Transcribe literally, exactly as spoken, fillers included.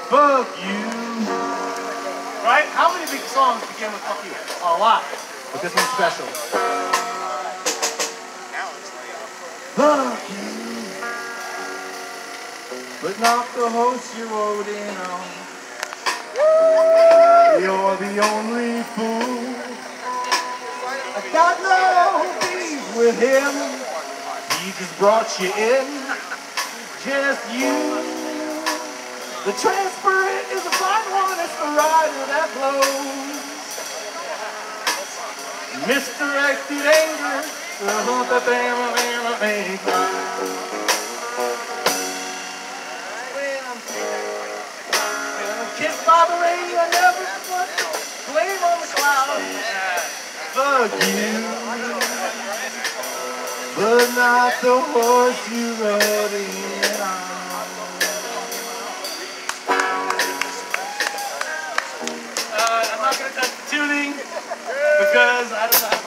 fuck you. Right? How many big songs begin with fuck you? A lot. But this one's special. Fuck you. But not the host you rode in on. You're the only fool. I got no beef with him. He just brought you in. Just you. The transparent is a fine one. It's the rider that blows. Misdirected anger. Kissed by the rain, I never put blame on the clouds. Fuck you, but not the horse you rode in on. Uh, I'm not gonna touch the tuning because I don't know.